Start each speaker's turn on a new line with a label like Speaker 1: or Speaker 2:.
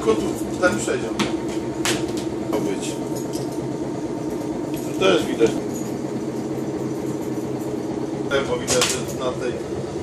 Speaker 1: tylko tu, ten przedział. Miał być. Tu też widać. Bo widać, że na tej